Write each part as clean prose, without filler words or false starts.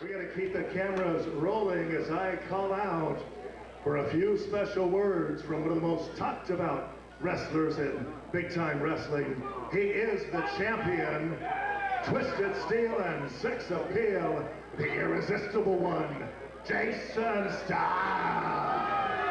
We got to keep the cameras rolling as I call out for a few special words from one of the most talked about wrestlers in big time wrestling. He is the champion, Twisted Steel and Sex Appeal, the irresistible one, Jason Styles.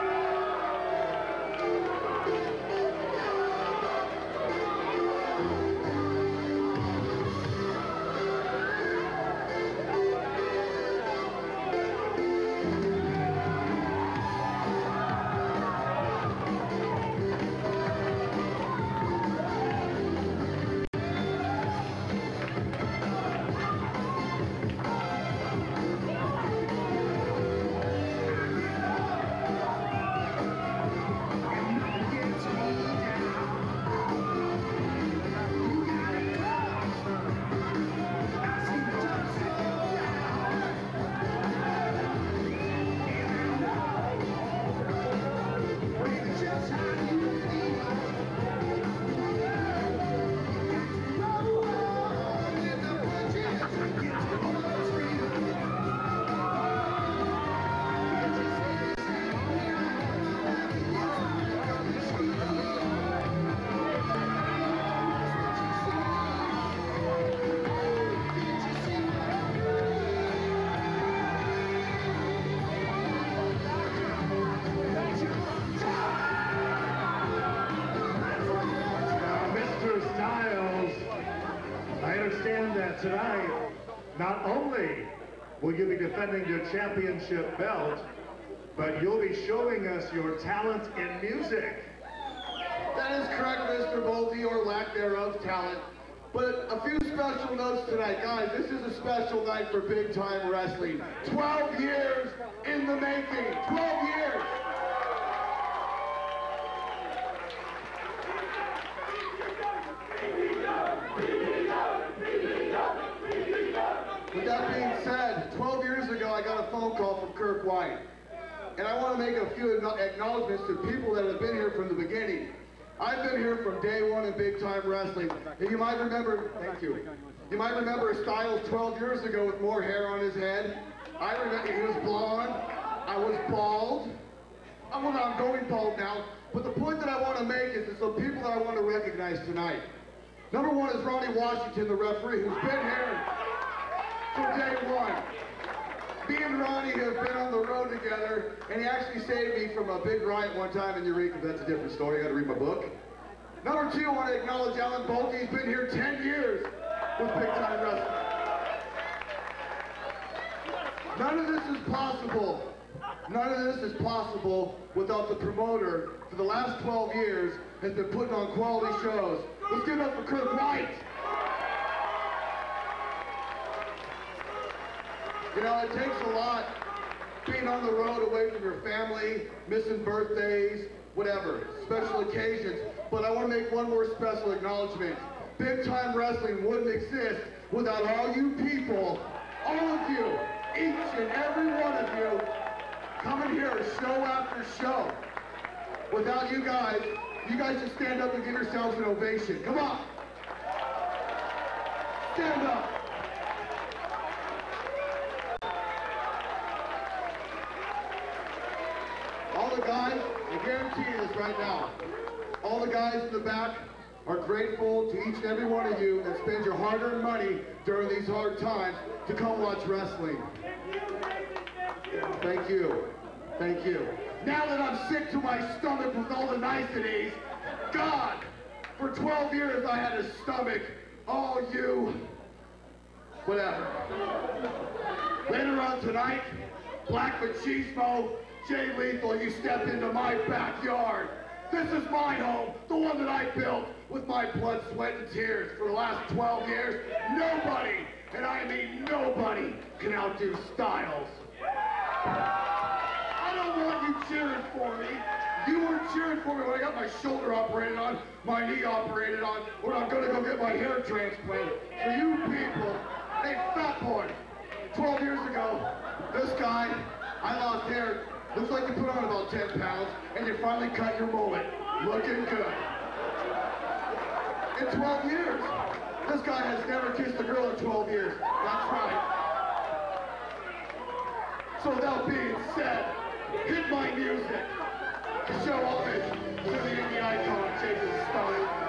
Tonight, not only will you be defending your championship belt, but you'll be showing us your talent in music. That is correct, Mr. Bolte, or lack thereof talent. But a few special notes tonight. Guys, this is a special night for big time wrestling. 12 years in the making. 12 years. With that being said, 12 years ago I got a phone call from Kirk White. And I want to make a few acknowledgments to people that have been here from the beginning. I've been here from day one in big time wrestling. And you might remember, thank you. You might remember Styles 12 years ago with more hair on his head. I remember he was blonde. I was bald. I'm going bald now. But the point that I want to make is some people that I want to recognize tonight. Number one is Ronnie Washington, the referee, who's been here from day one. Me and Ronnie have been on the road together, and he actually saved me from a big riot one time in Eureka. That's a different story. I got to read my book. Number two, I want to acknowledge Alan Bolte. He's been here 10 years with big time wrestling. None of this is possible. None of this is possible without the promoter for the last 12 years has been putting on quality shows. Let's give it up for Kirk White. You know, it takes a lot being on the road away from your family, missing birthdays, whatever, special occasions. But I want to make one more special acknowledgement. Big time wrestling wouldn't exist without all you people, all of you, each and every one of you, coming here show after show. Without you guys just stand up and give yourselves an ovation. Come on. Stand up. All the guys, I guarantee you this right now, all the guys in the back are grateful to each and every one of you that spend your hard-earned money during these hard times to come watch wrestling. Thank you. Thank you. Now that I'm sick to my stomach with all the niceties, God, for 12 years I had a stomach. All you, whatever. Later on tonight, Black Machismo, Jay Lethal, you step into my backyard. This is my home, the one that I built with my blood, sweat, and tears for the last 12 years. Nobody, and I mean nobody, can outdo Styles. I don't want you cheering for me. You weren't cheering for me when I got my shoulder operated on, my knee operated on, when I'm gonna go get my hair transplanted. For you people, hey, Fat Boy, 12 years ago, this guy, I lost hair. Looks like you put on about 10 pounds, and you finally cut your mullet. Looking good. In 12 years, this guy has never kissed a girl in 12 years. That's right. So with that being said, hit my music to show homage to the indie icon, Jacob Stein.